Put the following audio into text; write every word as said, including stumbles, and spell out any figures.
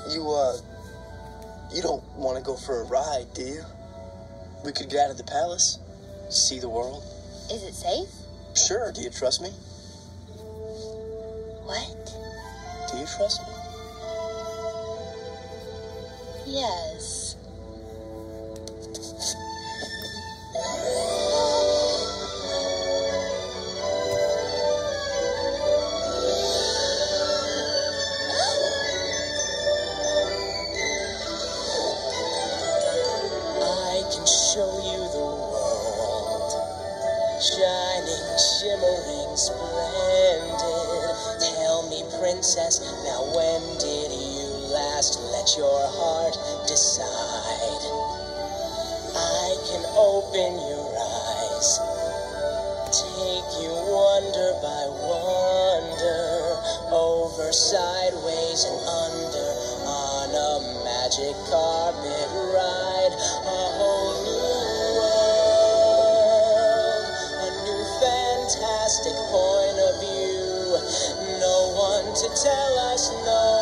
You, uh, you don't want to go for a ride, do you? We could get out of the palace, see the world. Is it safe? Sure, do you trust me? What? Do you trust me? Yes. I can show you the world, shining, shimmering, splendid. Tell me, princess, now when did you last let your heart decide? I can open your eyes, take you wonder by wonder, over, sideways, and under, on a magic carpet ride, a whole new world, a new fantastic point of view. No one to tell us no.